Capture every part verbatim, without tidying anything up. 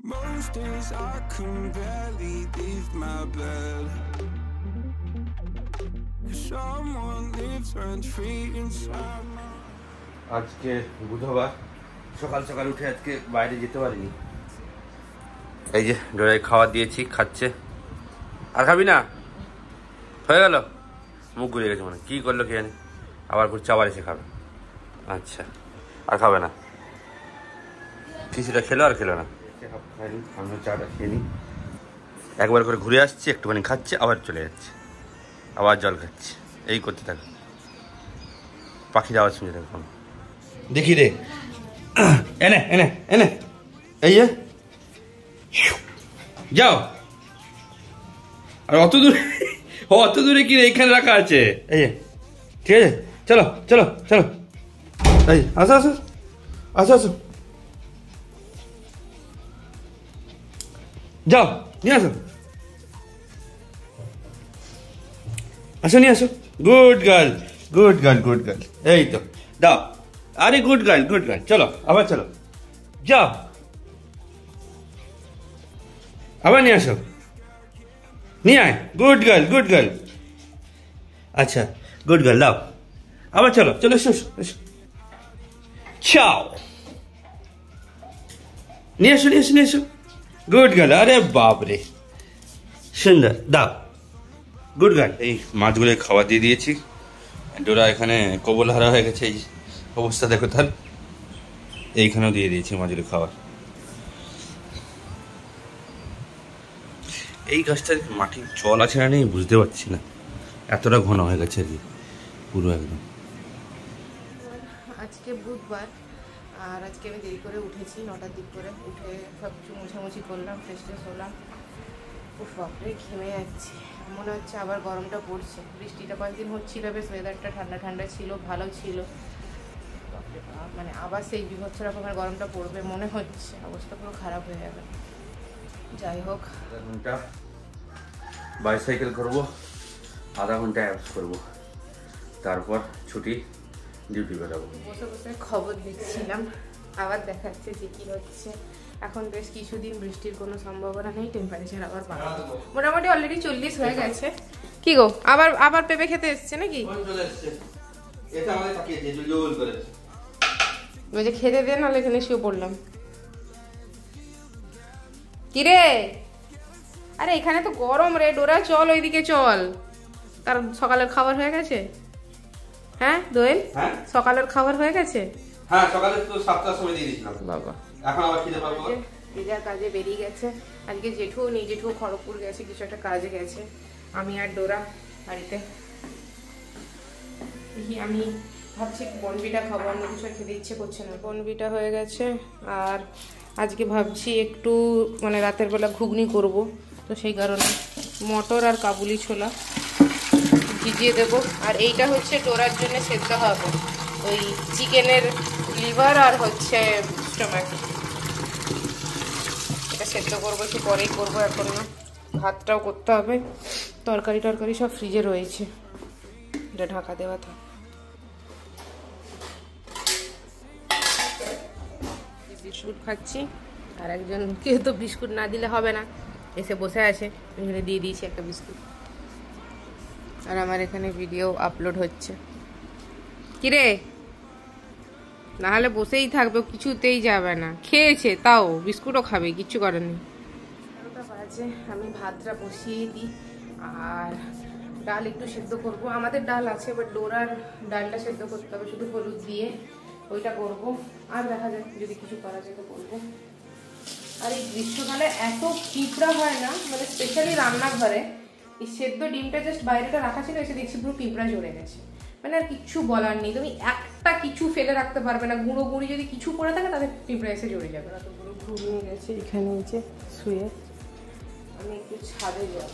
Most days I can barely leave my bed. Someone lives rent free inside my... আজকে বুধবার সকাল সকাল উঠে আজকে বাইরে যেতে পারিনি। এই যে ডোরাই খাবার দিয়েছি, খাচ্ছে। আর খাবি না? হয়ে গেল? মুখ ঘুরে গেছে মানে কি করলো কে জানি, আবার ঘুরছে, আবার এসে খাবে। আচ্ছা, আর খাবে না? খিচুড়িটা খেলো আর খেলো না, খাইনি। আমি চাটা খেয়ে নিই, একবার করে ঘুরে আসছি, একটুখানি খাচ্ছে, আবার চলে যাচ্ছে, আবার জল খাচ্ছে, এই করতে থাকে। পাখির আওয়াজ শুনে থাকো, দেখি রে, এনে এনে এনে, এই যে যাও। আর অত দূরে, অত দূরে কি এইখানে রাখা আছে? এই যে ঠিক আছে, চলো চলো চলো, এই আসো আসো আসো আসো, যাও নিয়ে আসো, আসো নিয়ে আসো। Good girl, good girl, good girl, এই তো দাও। আরে গুড গার্ল, গুড গার্ল, চলো আবার চলো, যাও আবার নিয়ে আসো, নিয়ে আয়। গুড গার্ল, গুড গার্ল, আচ্ছা গুড গার্ল, দাও আবার, চলো চলো, এসো এসো, চাও, নিয়ে আসো নিয়ে আসো নিয়ে আসো। গুড গার্ল, আরে বাপরে সুন্দর, দাও গুড গার্ল। এই মাছগুলো খাবার দিয়ে দিয়েছি, ডোরা এখানে কবল হারা হয়ে গেছে, এই অবস্থা দেখো তার। এইখানেও দিয়ে দিয়েছি মাছগুলো খাবার। এই গাছটার মাটির জল আছে না নেই বুঝতে পারছি না, এতটা ঘন হয়ে গেছে আর কি, পুরো একদম। আজকে বুধবার, আর আজকে আমি দেরি করে উঠেছি, নটার দিক করে উঠে সব কিছু মোছামুছি করলাম, ফ্রেশ ট্রেশ হলাম। উফ বাপরে, ঘেমে যাচ্ছি, মনে হচ্ছে আবার গরমটা পড়ছে। বৃষ্টিটা কয়েকদিন হচ্ছিল, বেশ ওয়েদারটা ঠান্ডা ঠান্ডা ছিল, ভালো ছিল। মানে আবার সেই বিভৎস রকমের গরমটা পড়বে মনে হচ্ছে, অবস্থা পুরো খারাপ হয়ে যাবে। যাই হোক, আধা ঘন্টা বাইসাইকেল করবো, আধা ঘন্টা অ্যাপস করবো, তারপর ছুটি, ডিউটি বেরোবো। বসে বসে খবর দেখছিলাম, আবার দেখাচ্ছে যে কি হচ্ছে। এখন বেশ কিছুদিন বৃষ্টির কোনো সম্ভাবনা নেই, টেম্পারেচার আবার বাড়বে, মোটামুটি অলরেডি চল্লিশ হয়ে গেছে। কি গো, আবার আবার পেঁপে খেতে এসছে নাকি? যে খেতে দে, নাহলে এখানে শুয়ে পড়লাম। কিরে, আরে এখানে তো গরম রে ডোরা, চল ওইদিকে চল। তার সকালের খাবার হয়ে গেছে? হ্যাঁ দোয়েল, সকালের খাবার হয়ে গেছে? হ্যাঁ, সকালে তো সাতটার সময় দিয়ে দিয়েছিলাম। বাবা, এখন আবার খেতে পারবো। দিদার কাজে বেরিয়ে গেছে আজকে, জেঠু নেই, জেঠু খড়গপুর গেছে, কিছু একটা কাজে গেছে। আমি আর ডোরা বাড়িতে। আমি ভাবছি বনবিটা খাবো, অন্য কিছু খেতে ইচ্ছে করছে না। বনবিটা হয়ে গেছে, আর আজকে ভাবছি একটু মানে রাতের বেলা ঘুগনি করব, তো সেই কারণে মটর আর কাবুলি ছোলা ভিজিয়ে দেবো। আর এইটা হচ্ছে ডোরার জন্য সেদ্ধ হবে, ওই চিকেনের লিভার আর হচ্ছে স্টোমাক, এটা সেদ্ধ করবো, একটু পরেই করবো, এখন না। ভাতটাও করতে হবে, তরকারি টরকারি সব ফ্রিজে রয়েছে, এটা ঢাকা দেওয়া থাক। বিস্কুট খাচ্ছি, আর একজনকে তো বিস্কুট না দিলে হবে না, এসে বসে আছে, এখানে দিয়ে দিয়েছি একটা বিস্কুট। আর আমার এখানে ভিডিও আপলোড হচ্ছে। কিরে, না হলে বসেই থাকবে, কিছুতেই যাবে না। খেয়েছে তাও, বিস্কুটও খাবে, কিচ্ছু করেনি। বারোটা বাজে, আমি ভাতটা বসিয়ে দিই, আর ডাল একটু সেদ্ধ করব। আমাদের ডাল আছে, বাট ডোরার ডালটা সেদ্ধ করতে হবে শুধু হলুদ দিয়ে, ওইটা করব। আর দেখা যায় যদি কিছু করা যায় তো করবো। আর এই গ্রীষ্মকালে এত পিঁপড়া হয় না, মানে স্পেশালি রান্নাঘরে, এই সেদ্ধ ডিমটা জাস্ট বাইরেটা রাখা ছিল, এসে দেখছি পুরো পিঁপড়া জড়ে গেছে। মানে আর কিচ্ছু বলার নেই, তুমি একটা কিছু ফেলে রাখতে পারবে না, গুঁড়ো গুঁড়ি যদি কিছু পড়ে থাকে তাদের পিঁপড়া এসে জড়ে যাবে। তো পুরো ঘুমিয়ে গেছে এখানে নিচে শুয়ে। আমি একটু ছাদে যাব,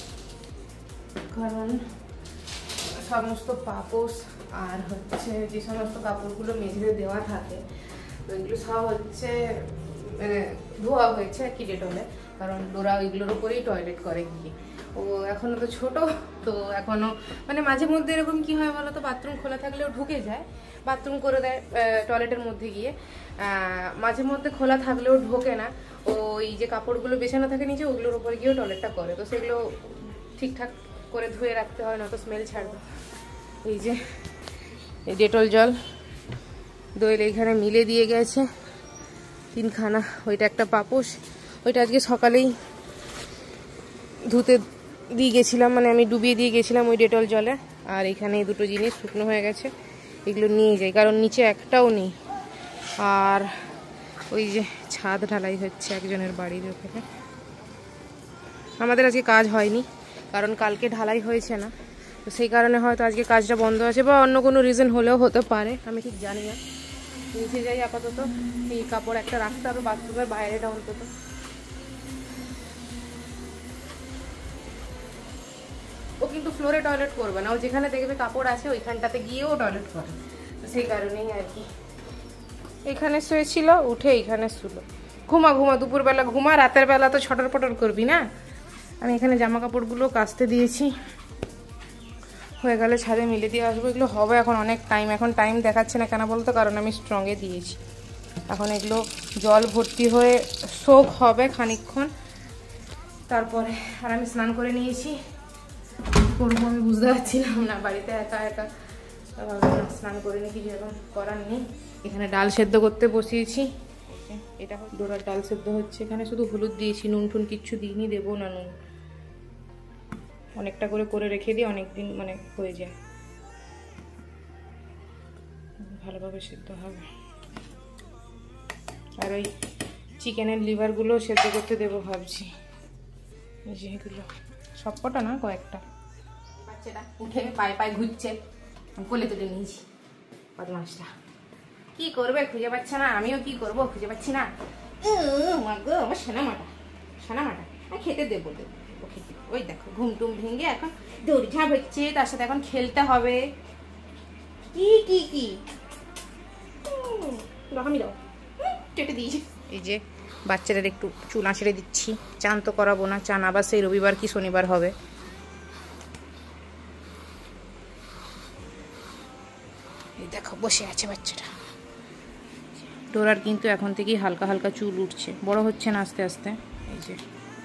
কারণ সমস্ত পাপোশ আর হচ্ছে যে সমস্ত কাপড়গুলো মেঝেতে দেওয়া থাকে, তো এগুলো সব হচ্ছে মানে ধোয়া হয়েছে আর কি ডেটলে, কারণ ডোরা ওইগুলোর উপরেই টয়লেট করে গিয়ে। ও এখনো তো ছোট, তো এখনো মানে মাঝে মধ্যে এরকম কি হয় বলো তো, বাথরুম খোলা থাকলেও ঢুকে যায়, বাথরুম করে দেয় টয়লেটের মধ্যে গিয়ে, মাঝে মধ্যে খোলা থাকলেও ঢোকে না, ওই যে কাপড়গুলো বেছানো থাকে নিচে ওগুলোর উপরে গিয়েও টয়লেটটা করে, তো সেগুলো ঠিকঠাক করে ধুয়ে রাখতে হয়, নয়তো স্মেল ছাড়বে। এই যে এই ডেটল জল দইল এইখানে মিলে দিয়ে গেছে তিনখানা, ওইটা একটা পাপোশ, ওইটা আজকে সকালেই ধুতে দিয়ে গেছিলাম, মানে আমি ডুবিয়ে দিয়ে গেছিলাম ওই ডেটল জলে। আর এখানে এই দুটো জিনিস শুকনো হয়ে গেছে, এগুলো নিয়ে যাই কারণ নিচে একটাও নেই। আর ওই যে ছাদ ঢালাই হচ্ছে একজনের বাড়ির ওখানে, আমাদের আজকে কাজ হয়নি কারণ কালকে ঢালাই হয়েছে না, তো সেই কারণে হয়তো আজকে কাজটা বন্ধ আছে, বা অন্য কোনো রিজন হলেও হতে পারে, আমি ঠিক জানি না। নিচে যাই আপাতত, এই কাপড় একটা রাখতে হবে বাথরুমের বাইরেটা অন্তত। ও কিন্তু ফ্লোরে টয়লেট করবে না, ও যেখানে দেখবে কাপড় আছে ওইখানটাতে গিয়েও টয়লেট করে, তো সেই কারণেই আর কি। এখানে শুয়েছিল, উঠে এইখানে শুলো, ঘুমা ঘুমা দুপুরবেলা ঘুমা, রাতের বেলা তো ছটর পটর করবি না। আমি এখানে জামা কাপড়গুলো কাচতে দিয়েছি, হয়ে গেলে ছাদে মিলে দিয়ে আসবো। এগুলো হবে এখন অনেক টাইম, এখন টাইম দেখাচ্ছে না কেন বলতো, কারণ আমি স্ট্রংয়ে দিয়েছি। এখন এগুলো জল ভর্তি হয়ে সোক হবে খানিকক্ষণ, তারপরে আর আমি স্নান করে নিয়েছি। করবো আমি বুঝতে পারছিলাম না, বাড়িতে একা একা স্নান করে নিই, কিছু এখন করার নেই। এখানে ডাল সেদ্ধ করতে বসিয়েছি, এটা ডোরার ডাল সেদ্ধ হচ্ছে। এখানে শুধু হলুদ দিয়েছি, নুন টুন কিচ্ছু দিইনি, দেবো না নুন, অনেকটা করে করে রেখে দিই, অনেকদিন মানে হয়ে যায়, ভালোভাবে সেদ্ধ হবে। আর ওই চিকেনের লিভারগুলো সেদ্ধ করতে দেবো ভাবছি, যেগুলো সবকটা না কয়েকটা। বাচ্চাটা উঠে পায়ে পায়ে ঘুরছে, কোলে তুলে নিয়েছি, বদমাশটা কি করবে খুঁজে পাচ্ছে না, আমিও কি করবো খুঁজে পাচ্ছি না। মা গো আমার সোনা মাটা, সোনা মাটা খেতে দেবো দেবো ওকে। ওই দেখো ঘুম টুম ভেঙে এখন দৌড়ঝাঁপ হচ্ছে, তার সাথে এখন খেলতে হবে। কি কি কি আমি দাও কেটে দিয়েছি। এই যে বাচ্চাদের একটু চুল আঁচড়ে দিচ্ছি, চান তো করাবো না, চান আবার সেই রবিবার কি শনিবার হবে। এই দেখো বসে আছে বাচ্চাটা। ডোরার কিন্তু এখন থেকেই হালকা হালকা চুল উঠছে, বড় হচ্ছে না আস্তে আস্তে। এই যে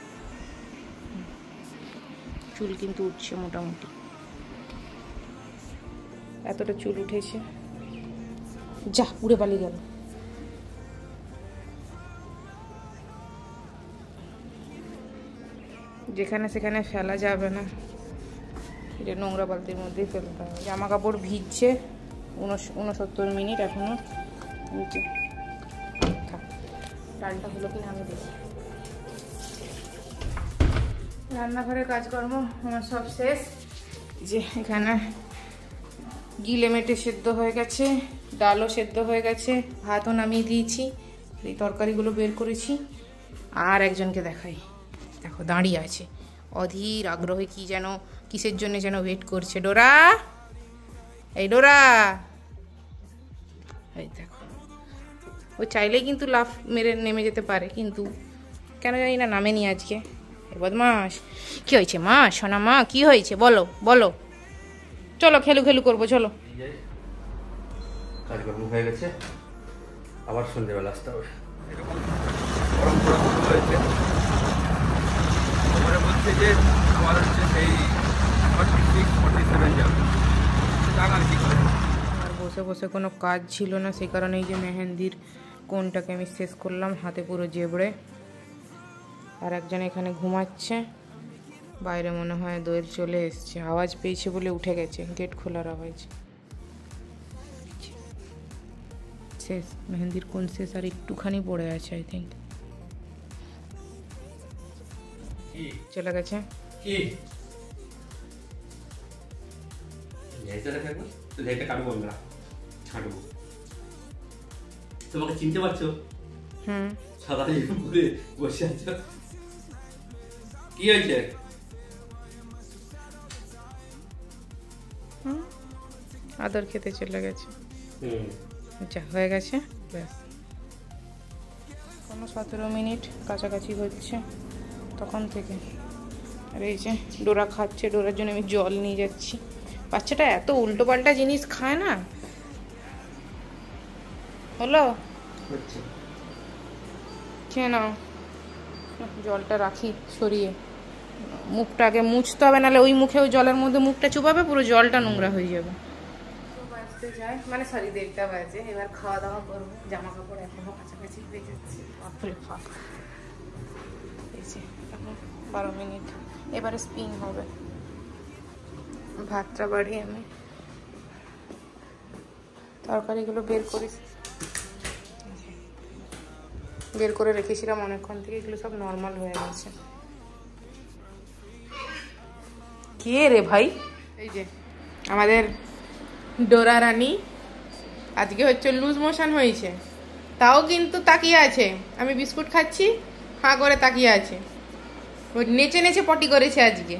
চুল কিন্তু উঠছে মোটামুটি, এতটা চুল উঠেছে, যা উড়ে পালিয়ে গেল। যেখানে সেখানে ফেলা যাবে না, এটা নোংরা বালতির মধ্যেই ফেলতে হবে। জামা কাপড় ভিজছে উনসত্তর মিনিট এখনো নিচে। থাক, ডালটা হলো কিনা আমি দেখি। রান্নাঘরের কাজকর্ম আমার সব শেষ। যে এখানে গিলে মেটে সেদ্ধ হয়ে গেছে, ডালও সেদ্ধ হয়ে গেছে, ভাতও নামিয়ে দিয়েছি, এই তরকারিগুলো বের করেছি। আর একজনকে দেখাই, দেখো দাঁড়িয়ে আছে অধীর আগ্রহে, কি যেন কিসের জন্য যেন ওয়েট করছে। ডোরা, এই ডোরা, এই দেখো ও চাইলেই কিন্তু লাফ মেরে নেমে যেতে পারে, কিন্তু কেন জানি না নামেনি আজকে। বদমাস, কি হয়েছে মা, সোনা মা কি হয়েছে বলো বলো, চলো খেলু খেলু করবো চলো। কাজকর্ম হয়ে গেছে, আবার সন্ধ্যেবেলা আসতে হবে। এরকম গরম গরম হয়েছে, মনে বলছে যে আমার হচ্ছে সেই ফর্টি সিক্স ফর্টি সেভেন যাবে, আর কি করে। আর বসে বসে কোনো কাজ ছিল না, সেই কারণে এই যে মেহেন্দির কোনটাকে আমি শেষ করলাম, হাতে পুরো জেবড়ে। আর একজন এখানে ঘুমাচ্ছে, বাইরে মনে হয় দোয়েল চলে এসছে, আওয়াজ পেয়েছে বলে উঠে গেছে, গেট খোলার আওয়াজ। শেষ মেহেন্দির কোন শেষ, আর একটুখানি পড়ে আছে আই থিঙ্ক, চলে গেছে। কি কাটবো আমরা, ছাঁটবো। তোমাকে চিনতে পারছো? হুম, সাদা পরে বসে আছো, কি হয়েছে? আদর খেতে চলে গেছে। হুম, আচ্ছা হয়ে গেছে ব্যাস। কোনো সতেরো মিনিট কাছাকাছি হচ্ছে তখন থেকে। আর এই যে ডোরা খাচ্ছে, ডোরার জন্য আমি জল নিয়ে যাচ্ছি। বাচ্চাটা এত উল্টো পাল্টা জিনিস খায় না, হলো খেয়ে নাও। জলটা রাখি সরিয়ে, মুখটা আগে মুছতে হবে, নাহলে ওই মুখে ওই জলের মধ্যে মুখটা চুপাবে, পুরো জলটা নোংরা হয়ে যাবে। বাজতে যায় মানে সরি দেড়টা বাজে, এবার খাওয়া দাওয়া করবো। জামা কাপড় এখনো কাছাকাছি হয়ে যাচ্ছে, বাপরে বাপ। এই যে এখন বারো মিনিট, এবারে স্পিন হবে। ভাতটা বাড়ি আমি তরকারিগুলো বের করিস, বের করে রেখেছিলাম অনেকক্ষণ থেকে, এগুলো সব নর্মাল হয়ে গেছে। কে রে ভাই? এই যে আমাদের ডোরা রানী, আজকে হচ্ছে লুজ মোশন হয়েছে, তাও কিন্তু তাকিয়ে আছে। আমি বিস্কুট খাচ্ছি, হাঁ করে তাকিয়ে আছে। ওই নেচে নেচে পটি করেছে আজকে।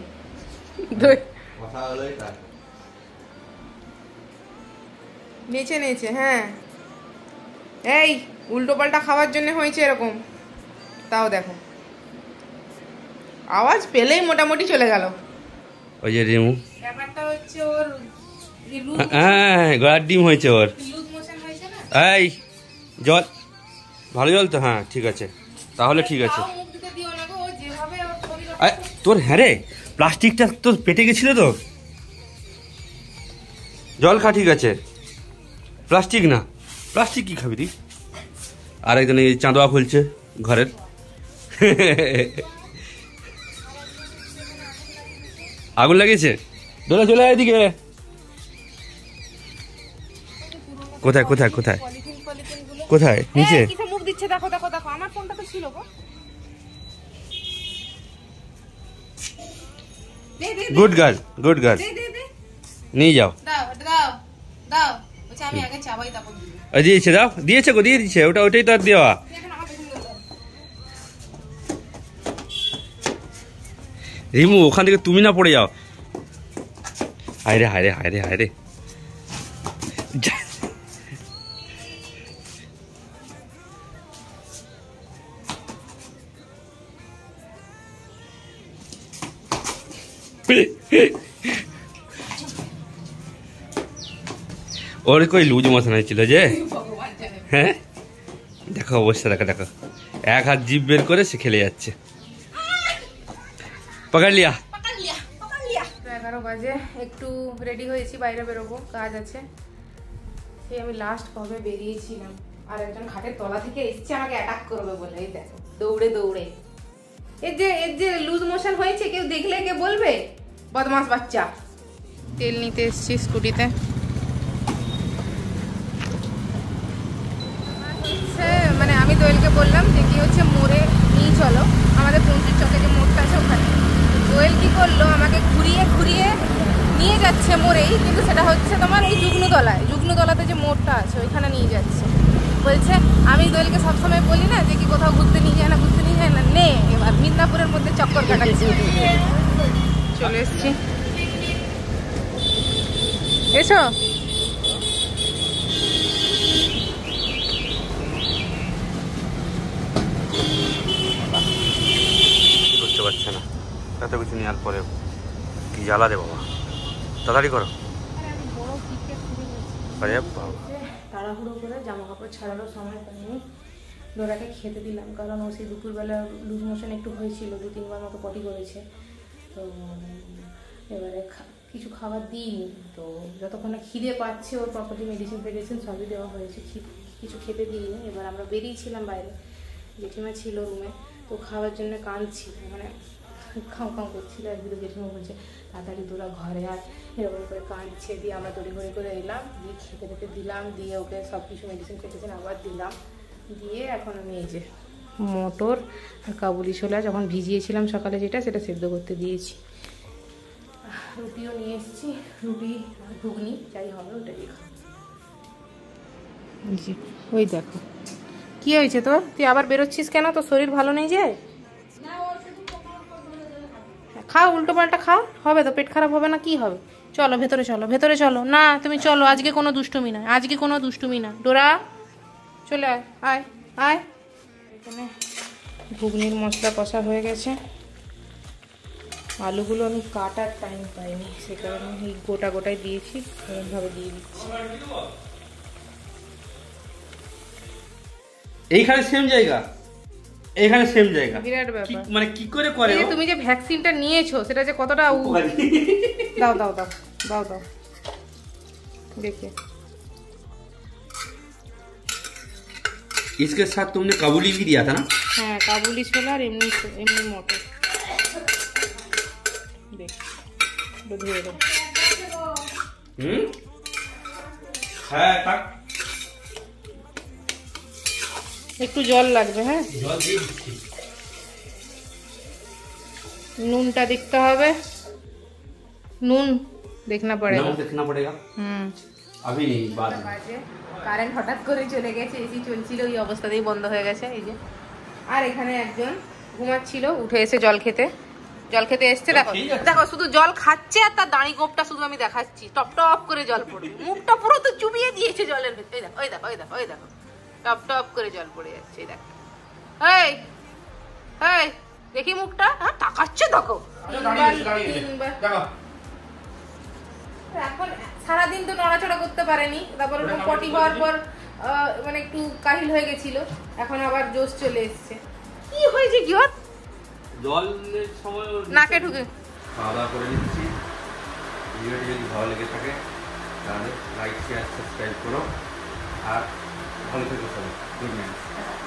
নেচে নেচে, হ্যাঁ। এই উল্টো পাল্টা খাওয়ার জন্য হয়েছে এরকম, তাও দেখো আওয়াজ পেলেই মোটামুটি চলে গেল। ওই যে রিমু, ব্যাপারটা হচ্ছে ওর হ্যাঁ গলার ডিম হয়েছে ওর। লুজ মোশন হয়েছে না। এই জল, ভালো জল তো? হ্যাঁ ঠিক আছে, তাহলে ঠিক আছে। মুখ দিতে দিও না গো, ও যেভাবে ওর শরীর। আরে তোর, হ্যাঁ রে, প্লাস্টিকটা তোর পেটে গেছিল তো। জল খা, ঠিক আছে। প্লাস্টিক না, প্লাস্টিক কি খাবি তুই? আর একজন এই চাঁদোয়া খুলছে ঘরের। আগুন লাগিয়েছে, চলে চলে এদিকে। কোথায় কোথায় কোথায় কোথায়? নিচে মুখ দিচ্ছে, দেখো দেখো দেখো। আমার ফোনটা তো ছিল গো। গুড গার্ল, গুড গার্ল, নিয়ে যাও। দাও দাও দাও। বলছি আমি আগে চাবাই, তারপর দিই। ওই দিয়েছে, দাও, দিয়েছে গো, দিয়ে দিচ্ছে। ওটা ওটাই তো আর দেওয়া। রিমু, ওখান থেকে তুমি না পড়ে যাও। হায়রে হায়রে হায়রে হায়রে। ওর কই লুজ মোশন হয়েছিল যে, হ্যাঁ দেখো অবস্থা, দেখো দেখো, এক হাত জিভ বের করে সে খেলে যাচ্ছে। পকড় লিয়া। এগারো বাজে, একটু রেডি হয়েছি, বাইরে বেরোবো, কাজ আছে। সেই আমি লাস্ট কবে বেরিয়েছিলাম, আর একজন খাটের তলা থেকে এসছে আমাকে অ্যাটাক করবে বলে। এই দেখো দৌড়ে দৌড়ে। এর যে এর যে লুজ মোশন হয়েছে, কেউ দেখলে কে বলবে বদমাস বাচ্চা। তেল নিতে এসছি স্কুটিতে। মানে আমি দোয়েলকে বললাম যে কি হচ্ছে মোড়ে নিয়ে চলো, আমাদের পঞ্চুর চকে যে মোড়টা আছে ওখানে। দোয়েল কি করলো, আমাকে ঘুরিয়ে ঘুরিয়ে নিয়ে যাচ্ছে মোড়েই, কিন্তু সেটা হচ্ছে তোমার ওই যুগ্নতলায়, যুগ্নতলাতে যে মোড়টা আছে ওইখানে নিয়ে যাচ্ছে। বলছে, আমি দোয়েলকে সবসময় বলি না যে কি কোথাও ঘুরতে নিয়ে যায় না, ঘুরতে নিয়ে যায় না, নে এবার মিদনাপুরের মধ্যে চক্কর কাটাচ্ছি। চলে এসছি, এসো। করতে পারছে না, এত কিছু নেওয়ার পরে কি জ্বালা রে বাবা। তাড়াতাড়ি করো। তাড়াহুড়ো করে জামা কাপড় ছাড়ানোর সময় পাইনি। ডোরাকে খেতে দিলাম, কারণ ও সেই দুপুরবেলা লুজ মোশন একটু হয়েছিল, দু তিনবার মতো পটি করেছে। তো এবারে কিছু খাবার দিইনি, তো যতক্ষণ না খিদে পাচ্ছে ওর প্রপার্টি মেডিসিন ফেডিসিন সবই দেওয়া হয়েছে, কিছু খেতে দিইনি। এবার আমরা বেরিয়েছিলাম বাইরে, জেঠিমা ছিল রুমে, তো খাওয়ার জন্য কাঁদছিল, মানে খাও খাও করছিল। একদিকে জেঠিমা বলছে তাড়াতাড়ি তোরা ঘরে আয়, এরকম করে কাঁদছে। দিয়ে আমরা তড়ি ঘড়ি করে এলাম, দিয়ে খেতে খেতে দিলাম, দিয়ে ওকে সব কিছু মেডিসিন ফেডিসিন আবার দিলাম। দিয়ে এখন আমি এই যে মটর আর কাবুলি ছোলা যখন ভিজিয়েছিলাম সকালে, যেটা সেটা সেদ্ধ করতে দিয়েছি। রুটিও নিয়ে এসেছি, রুটি ঘুগনি যাই হবে ওটা দিয়ে খাবো। জি, ওই দেখো কি হয়েছে তোর, তুই আবার বেরোচ্ছিস কেন? তোর শরীর ভালো নেই যে? খাও, উল্টো পাল্টা খাও, হবে তো, পেট খারাপ হবে না, কি হবে? চলো ভেতরে চলো, ভেতরে চলো। না তুমি চলো, আজকে কোনো দুষ্টুমি না, আজকে কোনো দুষ্টুমি না। ডোরা চলে আয়, আয় আয়। এখানে ঘুগনির মশলা কষা হয়ে গেছে। আলুগুলো আমি কাটার টাইম পাইনি, সে কারণে এই গোটা গোটায় দিয়েছি, এরকমভাবে দিয়ে দিচ্ছি। এইখানে সেম জায়গা, এইখানে সেম জায়গা, বিরাট ব্যাপার। কি- মানে কি করে করে এই যে ও? তুমি যে ভ্যাকসিনটা নিয়েছো সেটা যে কতটা উ- উপকারী। দাও দাও দাও দাও দাও দেখে। इसके साथ तुमने काबुली भी दिया था ना? হ্যাঁ কাবুলি ছোলা আর এমনি এমনি মটর। দেখ একটু ধুয়ে দাও। হুম হ্যাঁ কাট, একটু জল লাগবে। হ্যাঁ জল দিয়ে দিচ্ছি। নুনটা দেখতে হবে, নুন দেখনা পড়েगा। नमक देखना पड़ेगा হুম अभी नहीं, बाद में। বাজে কারেন্ট হঠাৎ করে চলে গেছে, এসি চলছিল ওই অবস্থাতেই বন্ধ হয়ে গেছে। এই যে আর এখানে একজন ঘুমাচ্ছিল, উঠে এসে জল খেতে, জল খেতে এসছে। দেখো ঠিক আছে। দেখো শুধু জল খাচ্ছে আর তার দাঁড়ি গোপটা শুধু আমি দেখাচ্ছি, টপ টপ করে জল পড়বে, মুখটা পুরো তো চুবিয়ে দিয়েছে জলের ভেতরে। ওই দেখো ওই দেখো ওই দেখো ওই দেখো টপ টপ করে জল পড়ে যাচ্ছে। এই দেখো এই এই দেখি মুখটা, হ্যাঁ তাকাচ্ছে দেখো। তিনবার তিনবার দেখো এখন সারাদিন তো নড়াচড়া করতে পারেনি, তারপর ওরকম পটি হওয়ার পর আহ, মানে একটু কাহিল হয়ে গেছিল, এখন আবার জোশ চলে এসছে। কি হয়েছে কি ওর? জলের সময় নাকে ঢুকে খাওয়া দাওয়া করে নিচ্ছি। ভিডিওটি যদি ভালো লেগে থাকে তাহলে লাইক শেয়ার সাবস্ক্রাইব করো, আর ভালো থেকো সবাই। Good night.